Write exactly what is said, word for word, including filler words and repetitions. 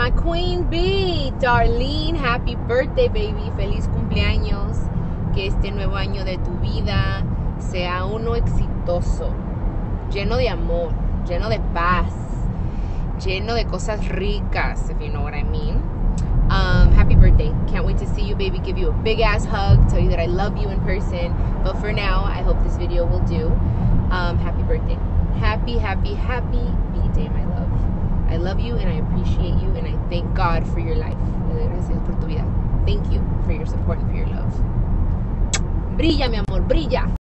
my queen bee, Darlene. Happy birthday, baby. Feliz cumpleaños. Que este nuevo año de tu vida sea uno exitoso, lleno de amor, lleno de paz, lleno de cosas ricas, if you know what I mean. Um, happy birthday. Can't wait to see you, baby. Give you a big ass hug, tell you that I love you in person. But for now, I hope this video will do. Um, happy birthday. Happy, happy, happy B-Day, my love. I love you and I appreciate you and I thank God for your life. Gracias por tu vida. Thank you for your support and for your love. Brilla, mi amor, brilla.